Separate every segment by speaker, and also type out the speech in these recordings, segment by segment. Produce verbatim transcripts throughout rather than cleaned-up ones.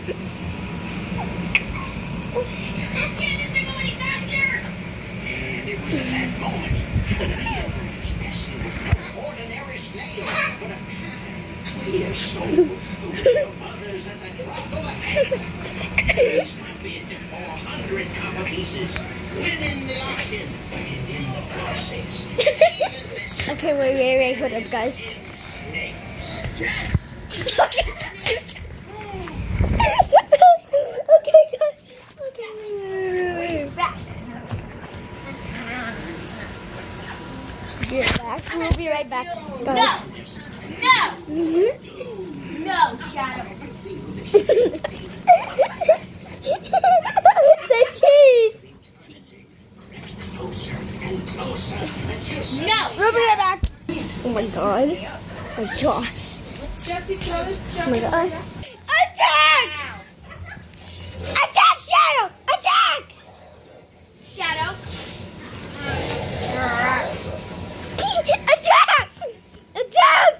Speaker 1: Can't this thing go any faster? And it was at that moment that he emerged as he was no ordinary snail, but a kind, clear soul who would help others at the drop of a hat. He's my bid to four hundred copper pieces, winning the auction, and in the process, saving this.
Speaker 2: Okay, wait, wait, wait, hold up, guys.
Speaker 1: Yes!
Speaker 2: Okay, okay, guys. Okay, wait, wait, wait, wait. Back. Be right back. We'll be right back. Guys.
Speaker 3: No! No!
Speaker 2: Mm-hmm.
Speaker 3: No, Shadow.
Speaker 2: The cheese!
Speaker 1: Closer and closer until
Speaker 3: No!
Speaker 2: We'll be right back. Oh my god. Oh my god. Oh my god. Attack! Attack, Shadow! Attack!
Speaker 3: Shadow.
Speaker 2: Attack! Attack!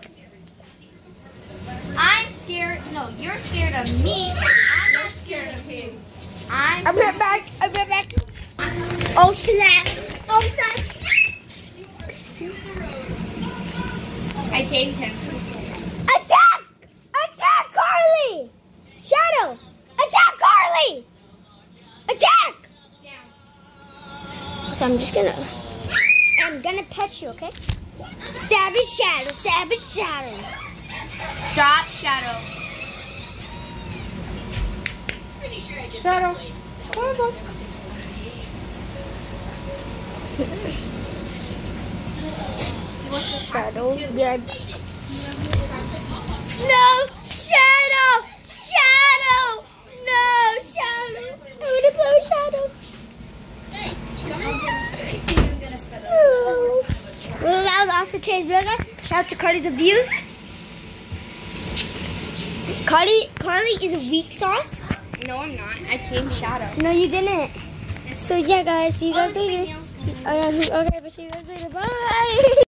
Speaker 3: I'm scared. No, you're scared of me. I'm not scared of him. I'm.
Speaker 2: I'll be right back. I'll be right back. Oh snap! Oh snap!
Speaker 3: I tamed him.
Speaker 2: Attack! Attack, Carly! Shadow! Attack, Carly! Attack! Okay, I'm just gonna. I'm gonna pet you, okay? Savage Shadow, Savage Shadow.
Speaker 3: Stop, Shadow.
Speaker 1: pretty sure I just
Speaker 2: Shadow.
Speaker 1: played.
Speaker 2: Shadow. Shadow. Yeah. No! Shadow! Shadow! No! Shadow! I want to blow Shadow.
Speaker 1: Hey, you coming? I'm gonna spend a
Speaker 2: Oh. Well, that was all for today's video, guys. Shout out to Carly's Abuse. Carly, Carly is a weak sauce.
Speaker 3: No, I'm not. I tamed Shadow.
Speaker 2: No, you didn't. So yeah, guys. See you guys later. Okay, but see you guys later. Bye.